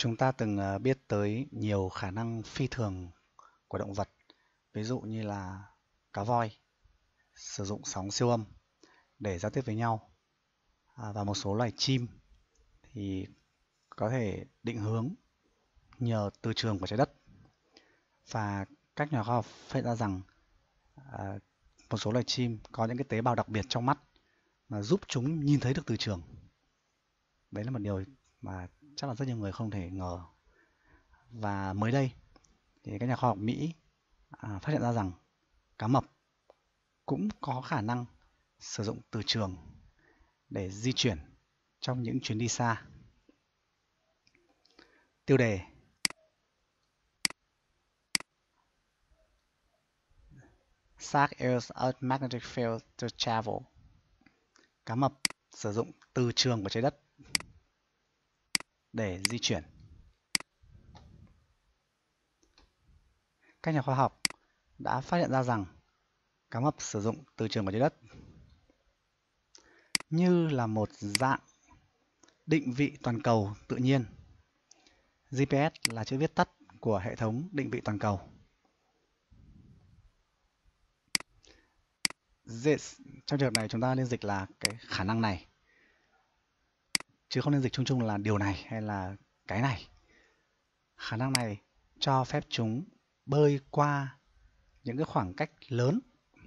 Chúng ta từng biết tới nhiều khả năng phi thường của động vật, ví dụ như là cá voi sử dụng sóng siêu âm để giao tiếp với nhau, và một số loài chim thì có thể định hướng nhờ từ trường của trái đất. Và các nhà khoa học phát hiện ra rằng một số loài chim có những cái tế bào đặc biệt trong mắt mà giúp chúng nhìn thấy được từ trường. Đấy là một điều mà chắc là rất nhiều người không thể ngờ. Và mới đây thì các nhà khoa học Mỹ phát hiện ra rằng cá mập cũng có khả năng sử dụng từ trường để di chuyển trong những chuyến đi xa. Tiêu đề: Shark uses Earth's magnetic field to travel. Cá mập sử dụng từ trường của trái đất để di chuyển. Các nhà khoa học đã phát hiện ra rằng cá mập sử dụng từ trường của trái đất như là một dạng định vị toàn cầu tự nhiên. GPS là chữ viết tắt của hệ thống định vị toàn cầu. This, trong trường hợp này chúng ta nên dịch là cái khả năng này, chứ không nên dịch chung chung là điều này hay là cái này. Khả năng này cho phép chúng bơi qua những cái khoảng cách lớn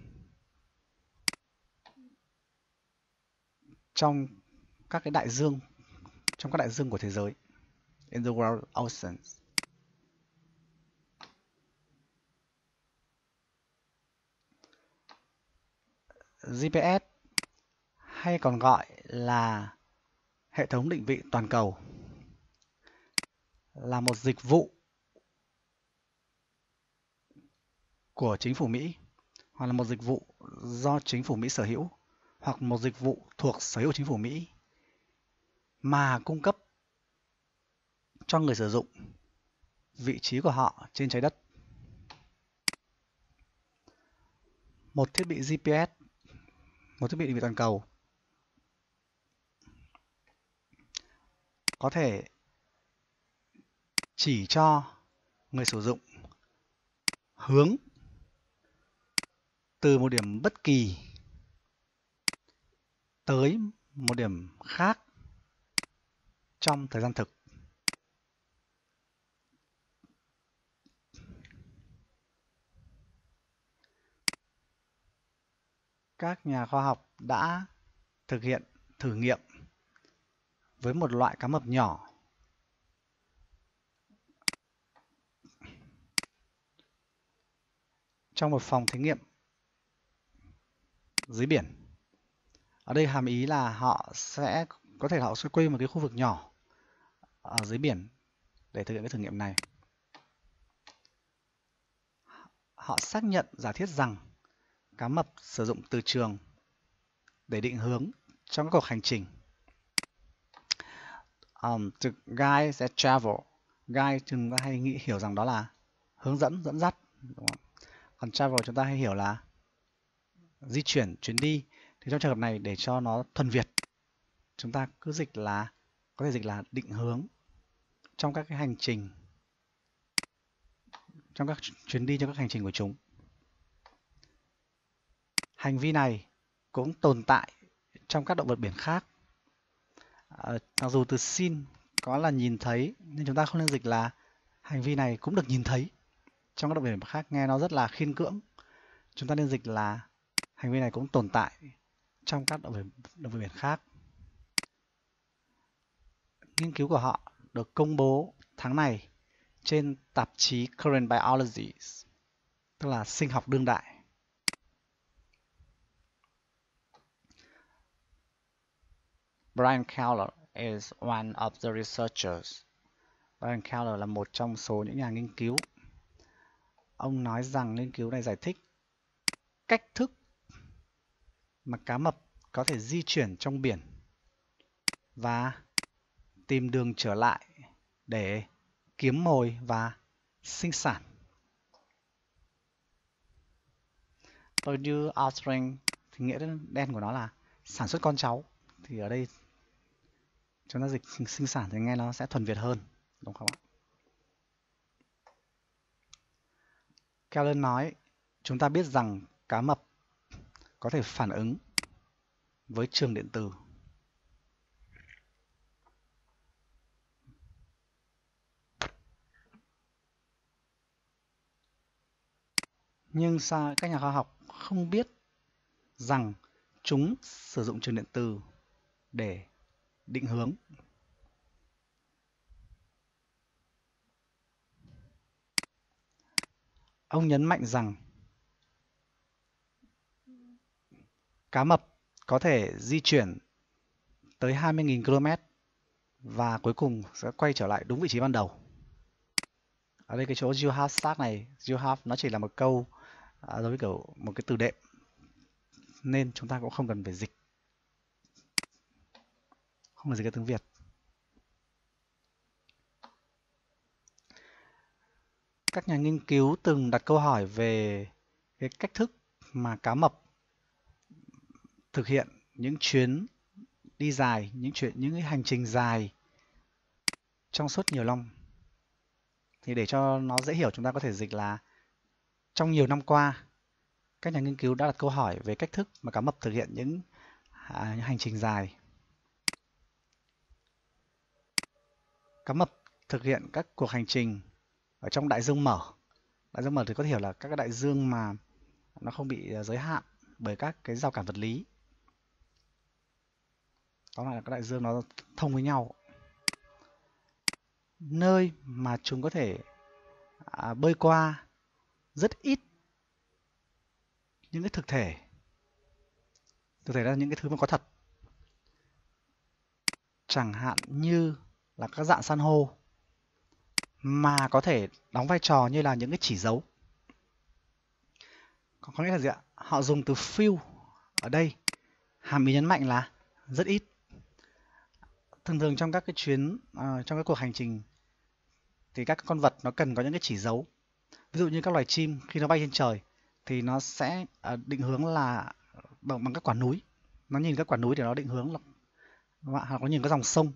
trong các cái đại dương, trong các đại dương của thế giới. In the world oceans. GPS hay còn gọi là hệ thống định vị toàn cầu là một dịch vụ của chính phủ Mỹ, hoặc là một dịch vụ do chính phủ Mỹ sở hữu, hoặc một dịch vụ thuộc sở hữu chính phủ Mỹ mà cung cấp cho người sử dụng vị trí của họ trên trái đất. Một thiết bị GPS, một thiết bị định vị toàn cầu có thể chỉ cho người sử dụng hướng từ một điểm bất kỳ tới một điểm khác trong thời gian thực. Các nhà khoa học đã thực hiện thử nghiệm với một loại cá mập nhỏ trong một phòng thí nghiệm dưới biển. Ở đây hàm ý là họ sẽ quay một cái khu vực nhỏ ở dưới biển để thực hiện cái thử nghiệm này. Họ xác nhận giả thiết rằng cá mập sử dụng từ trường để định hướng trong các cuộc hành trình. The guide that travel. Guide chúng ta hay hiểu rằng đó là hướng dẫn, dẫn dắt, đúng không? Còn travel chúng ta hay hiểu là di chuyển, chuyến đi. Thì trong trường hợp này, để cho nó thuần Việt, chúng ta cứ có thể dịch là định hướng trong các cái hành trình, trong các chuyến đi, trong các hành trình của chúng. Hành vi này cũng tồn tại trong các động vật biển khác. Mặc dù từ seen có là nhìn thấy, nhưng chúng ta không nên dịch là hành vi này cũng được nhìn thấy trong các động vật biển khác, nghe nó rất là khiên cưỡng. Chúng ta nên dịch là hành vi này cũng tồn tại trong các động vật biển khác. Nghiên cứu của họ được công bố tháng này trên tạp chí Current Biology, tức là sinh học đương đại. Brian Keller is one of the researchers. Brian Keller là một trong số những nhà nghiên cứu. Ông nói rằng nghiên cứu này giải thích cách thức mà cá mập có thể di chuyển trong biển và tìm đường trở lại để kiếm mồi và sinh sản. Produce offspring thì nghĩa đen của nó là sản xuất con cháu. Thì ở đây chúng ta dịch sinh sản thì nghe nó sẽ thuần Việt hơn. đúng không ạ? Kellen nói, chúng ta biết rằng cá mập có thể phản ứng với trường điện từ. Nhưng sao các nhà khoa học không biết rằng chúng sử dụng trường điện từ để định hướng? Ông nhấn mạnh rằng cá mập có thể di chuyển tới 20.000 km và cuối cùng sẽ quay trở lại đúng vị trí ban đầu. Ở đây cái chỗ you have start này, you have nó chỉ là một câu giống như kiểu một cái từ đệm, nên chúng ta cũng không cần phải dịch, không cần dịch cái tiếng Việt. Các nhà nghiên cứu từng đặt câu hỏi về cái cách thức mà cá mập thực hiện những chuyến đi dài, những cái hành trình dài trong suốt nhiều năm. Thì để cho nó dễ hiểu, chúng ta có thể dịch là trong nhiều năm qua, các nhà nghiên cứu đã đặt câu hỏi về cách thức mà cá mập thực hiện những hành trình dài. Cá mập thực hiện các cuộc hành trình ở trong đại dương mở. Đại dương mở thì có thể hiểu là các cái đại dương mà nó không bị giới hạn bởi các cái rào cản vật lý. Đó là các đại dương nó thông với nhau. Nơi mà chúng có thể bơi qua rất ít những cái thực thể là những cái thứ mà có thật, chẳng hạn như là các dạng san hô, mà có thể đóng vai trò như là những cái chỉ dấu. Có nghĩa là gì ạ? Họ dùng từ few ở đây, hàm ý nhấn mạnh là rất ít. Thường thường trong các cái chuyến, trong các cuộc hành trình thì các con vật nó cần có những cái chỉ dấu. Ví dụ như các loài chim khi nó bay trên trời thì nó sẽ định hướng là bằng các quả núi. Nó nhìn các quả núi để nó định hướng là, hoặc nó nhìn các dòng sông.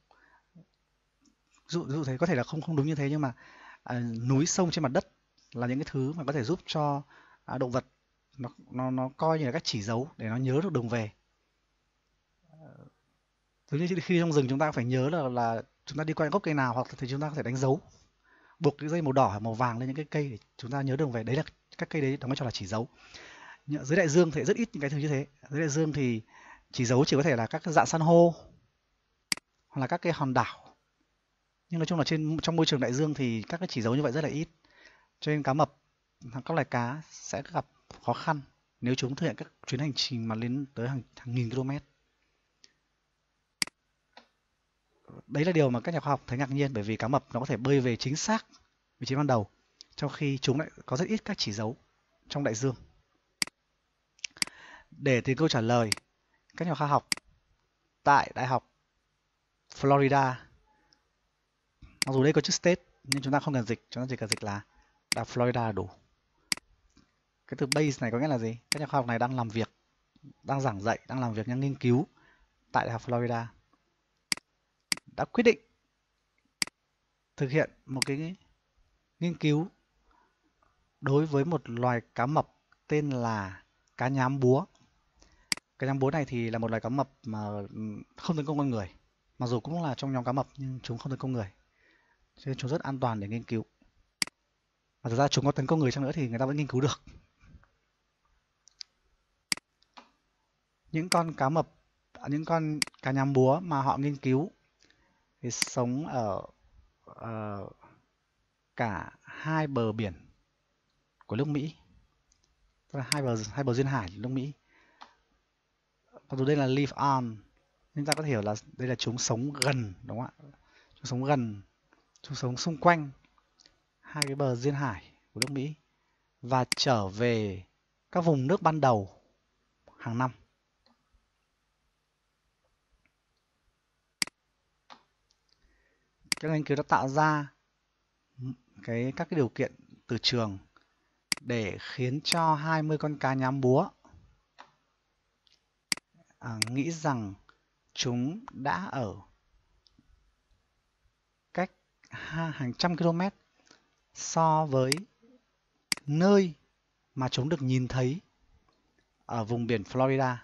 Ví dụ thế, có thể là không đúng như thế, nhưng mà núi sông trên mặt đất là những cái thứ mà có thể giúp cho động vật nó coi như là các chỉ dấu để nó nhớ được đường về. Giống như khi trong rừng chúng ta phải nhớ là chúng ta đi qua gốc cây nào, hoặc thì chúng ta có thể đánh dấu, buộc cái dây màu đỏ màu vàng lên những cái cây để chúng ta nhớ đường về. Đấy là các cây đấy đóng vai trò là chỉ dấu. Dưới đại dương thì rất ít những cái thứ như thế. Dưới đại dương thì chỉ dấu chỉ có thể là các dạng san hô hoặc là các cái hòn đảo. Nhưng nói chung là trong môi trường đại dương thì các cái chỉ dấu như vậy rất là ít. Cho nên cá mập, các loài cá sẽ gặp khó khăn nếu chúng thực hiện các chuyến hành trình mà lên tới hàng nghìn km. Đấy là điều mà các nhà khoa học thấy ngạc nhiên, bởi vì cá mập nó có thể bơi về chính xác vị trí ban đầu, trong khi chúng lại có rất ít các chỉ dấu trong đại dương. Để tìm câu trả lời, các nhà khoa học tại Đại học Florida, mặc dù đây có chữ state nhưng chúng ta không cần dịch, chúng ta chỉ cần dịch là Đại học Florida là đủ. Cái từ base này có nghĩa là gì? Các nhà khoa học này đang làm việc, đang giảng dạy, đang làm việc, đang nghiên cứu tại Đại học Florida, đã quyết định thực hiện một cái nghiên cứu đối với một loài cá mập tên là cá nhám búa. Cá nhám búa này thì là một loài cá mập mà không tấn công con người, mặc dù cũng là trong nhóm cá mập nhưng chúng không tấn công người, cho nên chúng rất an toàn để nghiên cứu. Và thực ra chúng có tấn công người chăng nữa thì người ta vẫn nghiên cứu được. Những con cá mập, những con cá nhám búa mà họ nghiên cứu thì sống ở cả hai bờ biển của nước Mỹ, tức là hai bờ duyên hải nước Mỹ. Mặc dù đây là live on, nhưng ta có thể hiểu là đây là chúng sống gần, đúng không ạ? Chúng sống gần, chúng sống xung quanh hai cái bờ duyên hải của nước Mỹ và trở về các vùng nước ban đầu hàng năm. Các nghiên cứu đã tạo ra các cái điều kiện từ trường để khiến cho 20 con cá nhám búa nghĩ rằng chúng đã ở cách hàng trăm km so với nơi mà chúng được nhìn thấy ở vùng biển Florida.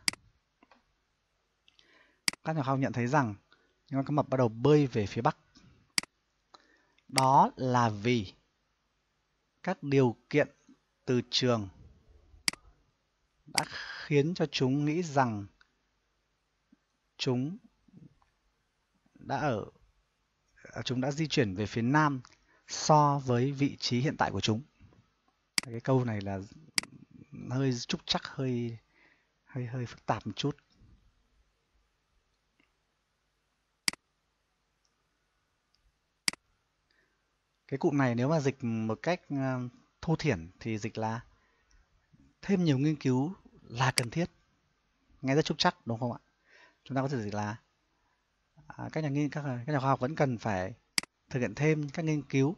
Các nhà khoa học nhận thấy rằng những con cá mập bắt đầu bơi về phía Bắc. Đó là vì các điều kiện từ trường đã khiến cho chúng nghĩ rằng chúng đã di chuyển về phía Nam so với vị trí hiện tại của chúng. Cái câu này là hơi trúc trắc, hơi phức tạp một chút. Cái cụm này nếu mà dịch một cách thô thiển thì dịch là thêm nhiều nghiên cứu là cần thiết. Nghe rất trúc trắc đúng không ạ? Chúng ta có thể dịch là các nhà khoa học vẫn cần phải thực hiện thêm các nghiên cứu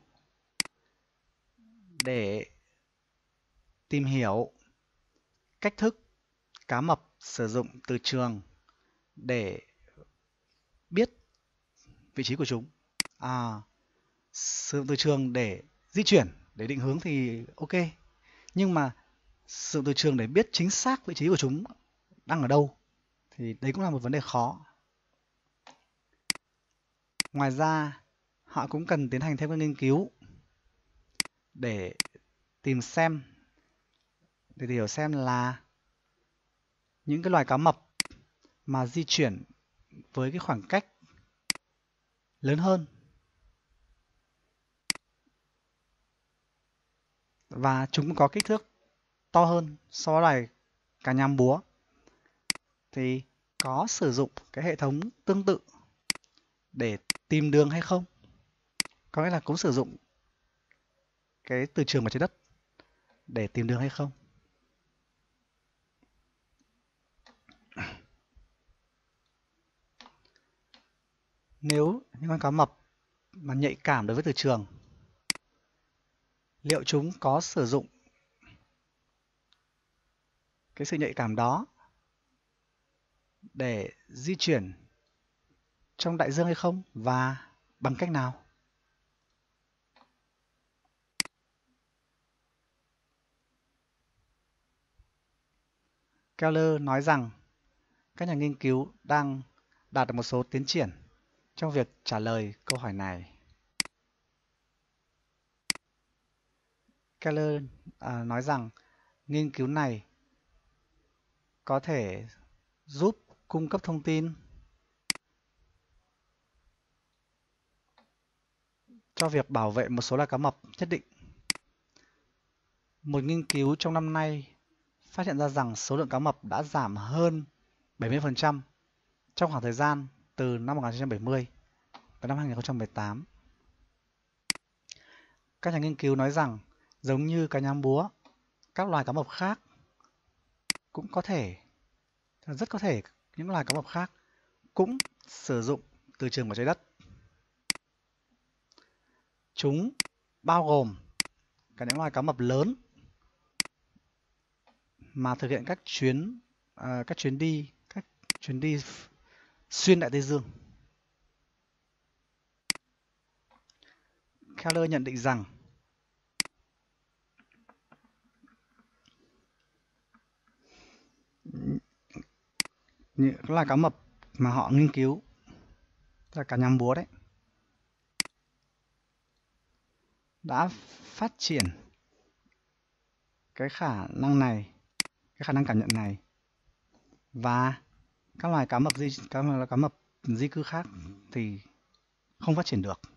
để tìm hiểu cách thức cá mập sử dụng từ trường để biết vị trí của chúng. Sử dụng từ trường để di chuyển, để định hướng thì ok. Nhưng mà sử dụng từ trường để biết chính xác vị trí của chúng đang ở đâu thì đấy cũng là một vấn đề khó. Ngoài ra, họ cũng cần tiến hành thêm các nghiên cứu để hiểu xem là những cái loài cá mập mà di chuyển với cái khoảng cách lớn hơn và chúng cũng có kích thước to hơn so với loài cá nhám búa thì có sử dụng cái hệ thống tương tự để tìm đường hay không. Có nghĩa là cũng sử dụng cái từ trường của trái đất để tìm đường hay không. Nếu những con cá mập mà nhạy cảm đối với từ trường, liệu chúng có sử dụng cái sự nhạy cảm đó để di chuyển trong đại dương hay không và bằng cách nào? Keller nói rằng các nhà nghiên cứu đang đạt được một số tiến triển trong việc trả lời câu hỏi này. Keller nói rằng nghiên cứu này có thể giúp cung cấp thông tin cho việc bảo vệ một số loài cá mập nhất định. Một nghiên cứu trong năm nay phát hiện ra rằng số lượng cá mập đã giảm hơn 70% trong khoảng thời gian từ năm 1970 tới năm 2018. Các nhà nghiên cứu nói rằng giống như cá nhám búa, các loài cá mập khác cũng rất có thể những loài cá mập khác cũng sử dụng từ trường của trái đất. Chúng bao gồm cả những loài cá mập lớn mà thực hiện các chuyến đi xuyên đại Tây Dương. Keller nhận định rằng những loài cá mập mà họ nghiên cứu là cá nhám búa đấy đã phát triển cái khả năng cảm nhận này, và các loài cá mập di cư khác thì không phát triển được.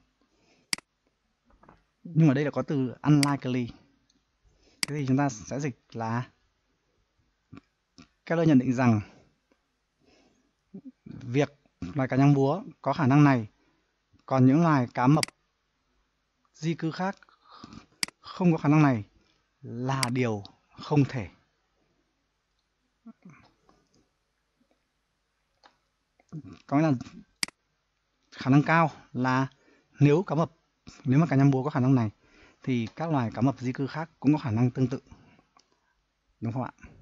Nhưng ở đây là có từ unlikely. Thế thì chúng ta sẽ dịch là Keller nhận định rằng việc loài cá nhám búa có khả năng này, còn những loài cá mập di cư khác không có khả năng này là điều không thể. Có nghĩa là khả năng cao là nếu mà cá nhám búa có khả năng này thì các loài cá mập di cư khác cũng có khả năng tương tự, đúng không ạ?